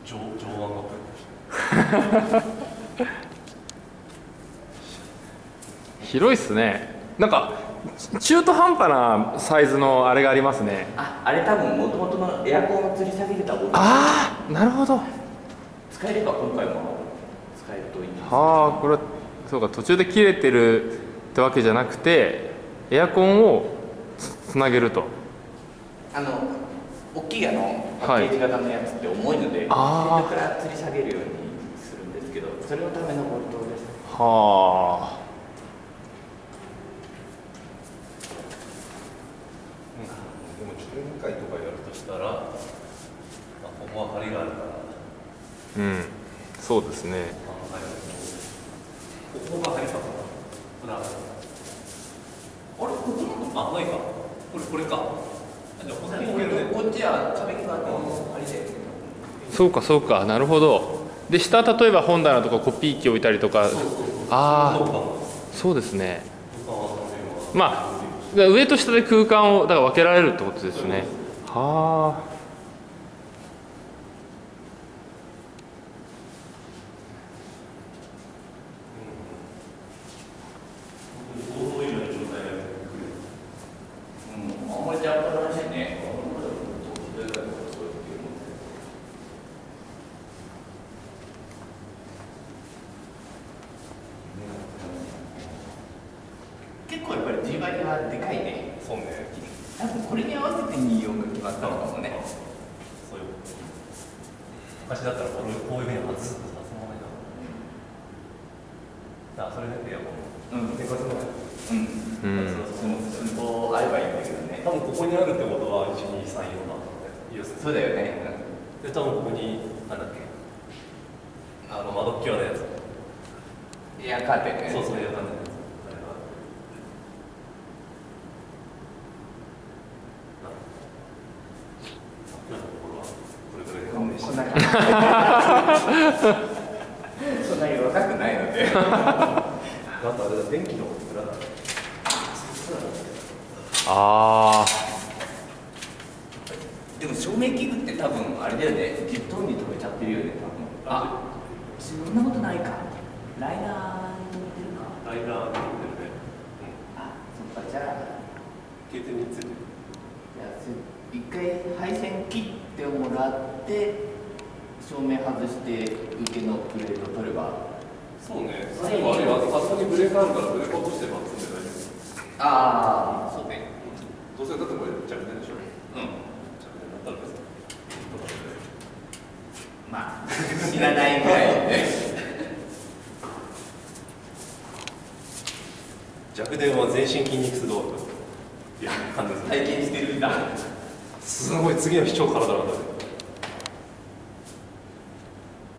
上腕が広いっすね。なんか中途半端なサイズのあれがありますね。 あれ多分もともとのエアコンを吊り下げてたボタン。 ああ、なるほど。 使えれば今回も使えるといいんです。 はあ、これはそうか、途中で切れてるってわけじゃなくてエアコンをつなげると。 大きいパッケージ型のやつって重いので、先頭から吊り下げるようにするんですけど、それのためのボルトです。 はあ。 でも12回とかやるとしたら、ここは針があるから。 うん、そうですね。 ここが針かな。あれここないか。これか。 こっちは壁際の針で。 そうかそうか、なるほど。で下例えば本棚とかコピー機置いたりとか。ああ、そうですね。まあ上と下で空間をだから分けられるってことですね。はあ。 結構やっぱり G バリはでかいね。 そうね。 多分これに合わせて24が決まったのかもね。 そういう。昔だったらこういうふうに外すとさ、そのままだ。それだけやもん。でかそうだよ。 そうあればいいんだけどね。 多分ここにあるってことは1、2、3、4だったんで。 そうだよね。 で、多分ここに、なんだっけ。窓際のやつ。 エアカーテンね。 そうそう、エアカーテンのやつ。 こんな感じ。そんなに若くないので。 あとあれだ、電気の裏だ。 ああ。 でも照明器具って多分あれだよね。10トンに止めちゃってるよね。多分。そんなことないか。ライナーに止めてるか。 ライナーに止めてるね。 そっか、じゃあ。 消えて3つで。 一回配線切ってもらって照明外して受けのプレート取れば。 そうね。最後あれはあそこにブレーカーあるからブレーカー落としてば積んで大丈夫。 ああ、そうね。 どうせだってこれ弱点でしょ。弱点だったら別に。 まあ知らないぐらいで。 弱点は全身筋肉痛動作。いや、感じです。 体験してるんだ。 すごい次の日超体がだる。